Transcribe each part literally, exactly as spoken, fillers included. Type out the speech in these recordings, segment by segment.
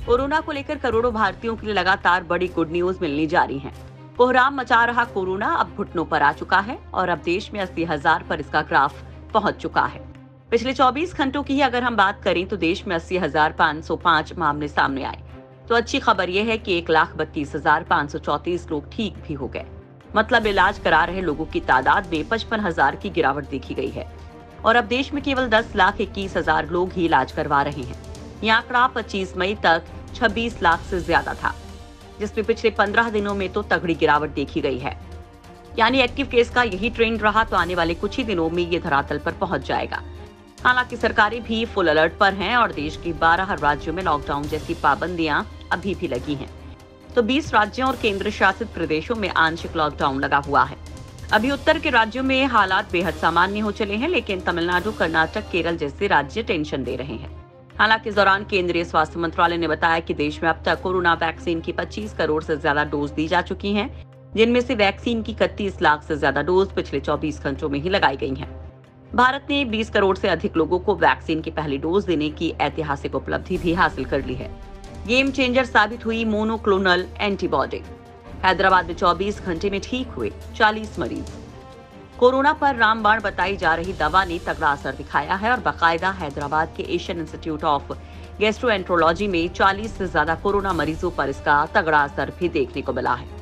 Corona को लेकर करोड़ों भारतीयों के लिए लगातार बड़ी गुड न्यूज मिलनी जारी है। कोहराम मचा रहा कोरोना अब घुटनों पर आ चुका है और अब देश में अस्सी हजार पर इसका ग्राफ पहुंच चुका है। पिछले चौबीस घंटों की ही अगर हम बात करें तो देश में अस्सी हजार पाँच सौ पाँच मामले सामने आए। तो अच्छी खबर यह है कि एक लाख बत्तीस हजार पाँच सौ चौतीस लोग ठीक भी हो गए। मतलब इलाज करा रहे लोगों की तादाद में पचपन हजार की गिरावट देखी गई है और अब देश में केवल दस लाख इक्कीस हजार लोग ही इलाज करवा रहे हैं। यह आंकड़ा पच्चीस मई तक छब्बीस लाख से ज्यादा था, जिसमें पिछले पंद्रह दिनों में तो तगड़ी गिरावट देखी गई है। यानी एक्टिव केस का यही ट्रेंड रहा तो आने वाले कुछ ही दिनों में ये धरातल पर पहुंच जाएगा। हालांकि सरकारें भी फुल अलर्ट पर हैं और देश के बारह राज्यों में लॉकडाउन जैसी पाबंदियां अभी भी लगी हैं। तो बीस राज्यों और केंद्र शासित प्रदेशों में आंशिक लॉकडाउन लगा हुआ है। अभी उत्तर के राज्यों में हालात बेहद सामान्य हो चले हैं, लेकिन तमिलनाडु, कर्नाटक, केरल जैसे राज्य टेंशन दे रहे हैं। हालांकि इस दौरान केंद्रीय स्वास्थ्य मंत्रालय ने बताया कि देश में अब तक कोरोना वैक्सीन की पच्चीस करोड़ से ज्यादा डोज दी जा चुकी हैं, जिनमें से वैक्सीन की इकतीस लाख से ज्यादा डोज पिछले चौबीस घंटों में ही लगाई गई हैं। भारत ने बीस करोड़ से अधिक लोगों को वैक्सीन की पहली डोज देने की ऐतिहासिक उपलब्धि भी हासिल कर ली है। गेम चेंजर साबित हुई मोनोक्लोनल एंटीबॉडी। हैदराबाद में चौबीस घंटे में ठीक हुए चालीस मरीज। कोरोना पर रामबाण बताई जा रही दवा ने तगड़ा असर दिखाया है और बाकायदा हैदराबाद के एशियन इंस्टीट्यूट ऑफ गैस्ट्रोएंट्रोलॉजी में चालीस से ज्यादा कोरोना मरीजों पर इसका तगड़ा असर भी देखने को मिला है।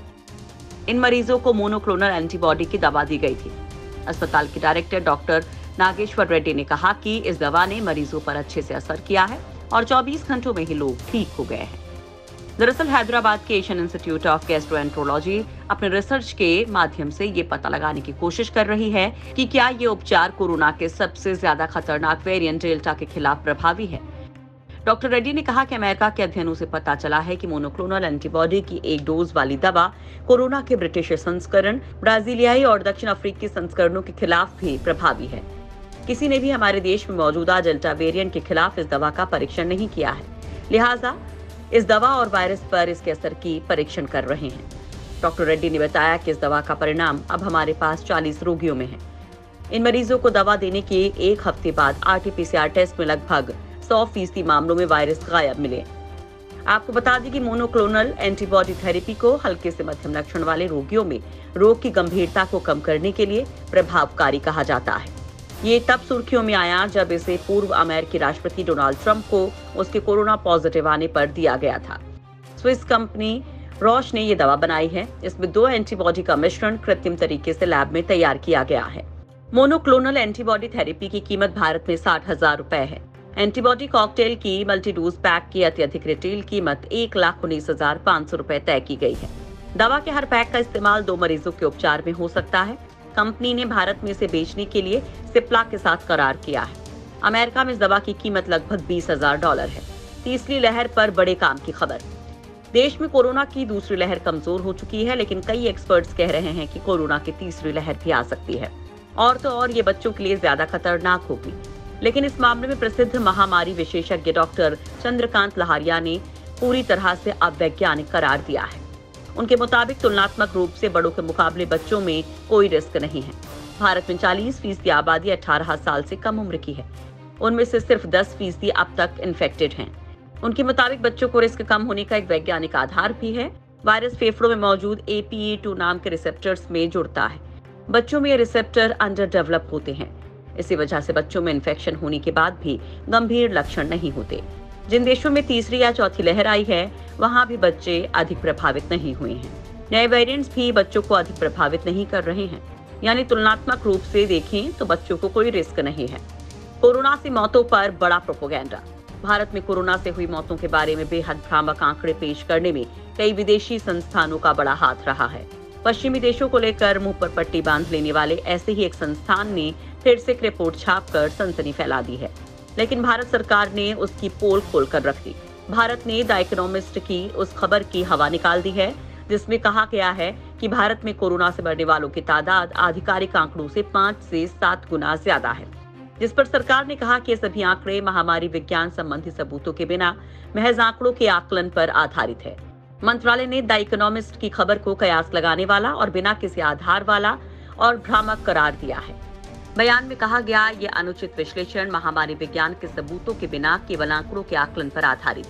इन मरीजों को मोनोक्लोनल एंटीबॉडी की दवा दी गई थी। अस्पताल के डायरेक्टर डॉक्टर नागेश्वर रेड्डी ने कहा कि इस दवा ने मरीजों पर अच्छे से असर किया है और चौबीस घंटों में ही लोग ठीक हो गए हैं। दरअसल हैदराबाद के एशियन इंस्टीट्यूट ऑफ गैस्ट्रोएंट्रोलॉजी अपने रिसर्च के माध्यम से ये पता लगाने की कोशिश कर रही है कि क्या ये उपचार कोरोना के सबसे ज्यादा खतरनाक वेरिएंट डेल्टा के खिलाफ प्रभावी है। डॉक्टर रेड्डी ने कहा कि अमेरिका के अध्ययनों से पता चला है कि मोनोक्लोनल एंटीबॉडी की एक डोज वाली दवा कोरोना के ब्रिटिश संस्करण, ब्राजीलियाई और दक्षिण अफ्रीकी संस्करणों के खिलाफ भी प्रभावी है। किसी ने भी हमारे देश में मौजूदा डेल्टा वेरिएंट के खिलाफ इस दवा का परीक्षण नहीं किया है, लिहाजा इस दवा और वायरस पर इसके असर की परीक्षण कर रहे हैं। डॉक्टर रेड्डी ने बताया कि इस दवा का परिणाम अब हमारे पास चालीस रोगियों में है। इन मरीजों को दवा देने के एक हफ्ते बाद आरटीपीसीआर टेस्ट में लगभग सौ फीसदी मामलों में वायरस गायब मिले। आपको बता दें कि मोनोक्लोनल एंटीबॉडी थेरेपी को हल्के से मध्यम लक्षण वाले रोगियों में रोग की गंभीरता को कम करने के लिए प्रभावकारी कहा जाता है। ये तब सुर्खियों में आया जब इसे पूर्व अमेरिकी राष्ट्रपति डोनाल्ड ट्रंप को उसके कोरोना पॉजिटिव आने पर दिया गया था। स्विस कंपनी रॉश ने ये दवा बनाई है। इसमें दो एंटीबॉडी का मिश्रण कृत्रिम तरीके से लैब में तैयार किया गया है। मोनोक्लोनल एंटीबॉडी थेरेपी की कीमत भारत में साठ हजार रुपए है। एंटीबॉडी कॉकटेल की मल्टी डोज पैक की अत्यधिक रिटेल कीमत एक लाख उन्नीस हजार पाँच सौ रुपए तय की गई है। दवा के हर पैक का इस्तेमाल दो मरीजों के उपचार में हो सकता है। कंपनी ने भारत में इसे बेचने के लिए सिप्ला के साथ करार किया है। अमेरिका में इस दवा की कीमत लगभग बीस हजार डॉलर है। तीसरी लहर पर बड़े काम की खबर। देश में कोरोना की दूसरी लहर कमजोर हो चुकी है, लेकिन कई एक्सपर्ट्स कह रहे हैं कि कोरोना की तीसरी लहर भी आ सकती है और तो और ये बच्चों के लिए ज्यादा खतरनाक होगी। लेकिन इस मामले में प्रसिद्ध महामारी विशेषज्ञ डॉक्टर चंद्रकांत लहारिया ने पूरी तरह से अवैज्ञानिक करार दिया है। उनके मुताबिक तुलनात्मक रूप से बड़ों के मुकाबले बच्चों में कोई रिस्क नहीं है। भारत में चालीस फीसदी आबादी अठारह साल से कम उम्र की है। उनमें से सिर्फ दस फीसदी अब तक इन्फेक्टेड हैं। उनके मुताबिक बच्चों को रिस्क कम होने का एक वैज्ञानिक आधार भी है। वायरस फेफड़ों में मौजूद ए पी ई टू नाम के रिसेप्टर्स में जुड़ता है। बच्चों में ये रिसेप्टर अंडर डेवलप होते हैं। इसी वजह से बच्चों में इन्फेक्शन होने के बाद भी गंभीर लक्षण नहीं होते। जिन देशों में तीसरी या चौथी लहर आई है, वहां भी बच्चे अधिक प्रभावित नहीं हुए हैं। नए वेरिएंट्स भी बच्चों को अधिक प्रभावित नहीं कर रहे हैं। यानी तुलनात्मक रूप से देखें तो बच्चों को कोई रिस्क नहीं है। कोरोना से मौतों पर बड़ा प्रोपेगेंडा। भारत में कोरोना से हुई मौतों के बारे में बेहद भ्रामक आंकड़े पेश करने में कई विदेशी संस्थानों का बड़ा हाथ रहा है। पश्चिमी देशों को लेकर मुंह पर पट्टी बांध लेने वाले ऐसे ही एक संस्थान ने फिर से एक रिपोर्ट छापकर सनसनी फैला दी है, लेकिन भारत सरकार ने उसकी पोल खोलकर रख दी। भारत ने द इकोनॉमिस्ट की उस खबर की हवा निकाल दी है जिसमें कहा गया है कि भारत में कोरोना से मरने वालों की तादाद आधिकारिक आंकड़ों से पाँच से सात गुना ज्यादा है, जिस पर सरकार ने कहा कि ये सभी आंकड़े महामारी विज्ञान संबंधी सबूतों के बिना महज आंकड़ों के आकलन पर आधारित है। मंत्रालय ने द इकोनॉमिस्ट की खबर को कयास लगाने वाला और बिना किसी आधार वाला और भ्रामक करार दिया है। बयान में कहा गया, ये अनुचित विश्लेषण महामारी विज्ञान के सबूतों के बिना केवल आंकड़ों के आकलन पर आधारित है।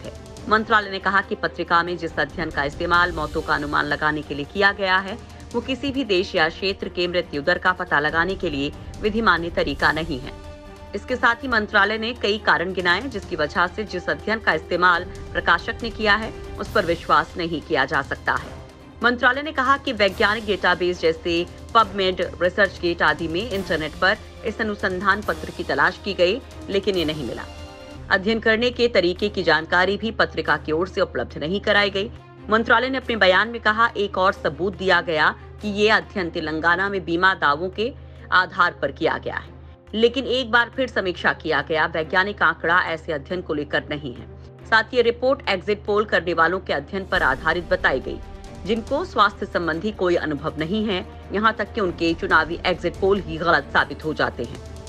मंत्रालय ने कहा कि पत्रिका में जिस अध्ययन का इस्तेमाल मौतों का अनुमान लगाने के लिए किया गया है, वो किसी भी देश या क्षेत्र के मृत्यु दर का पता लगाने के लिए विधिमान्य तरीका नहीं है। इसके साथ ही मंत्रालय ने कई कारण गिनाए जिसकी वजह से जिस अध्ययन का इस्तेमाल प्रकाशक ने किया है, उस पर विश्वास नहीं किया जा सकता है। मंत्रालय ने कहा कि वैज्ञानिक डेटाबेस जैसे पबमेड, रिसर्चगेट आदि में इंटरनेट पर इस अनुसंधान पत्र की तलाश की गई, लेकिन ये नहीं मिला। अध्ययन करने के तरीके की जानकारी भी पत्रिका की ओर से उपलब्ध नहीं कराई गई। मंत्रालय ने अपने बयान में कहा, एक और सबूत दिया गया कि ये अध्ययन तेलंगाना में बीमा दावों के आधार पर किया गया है, लेकिन एक बार फिर समीक्षा किया गया वैज्ञानिक आंकड़ा ऐसे अध्ययन को लेकर नहीं है। साथ ही ये रिपोर्ट एग्जिट पोल करने वालों के अध्ययन पर आधारित बताई गई, जिनको स्वास्थ्य संबंधी कोई अनुभव नहीं है, यहाँ तक कि उनके चुनावी एग्जिट पोल ही गलत साबित हो जाते हैं।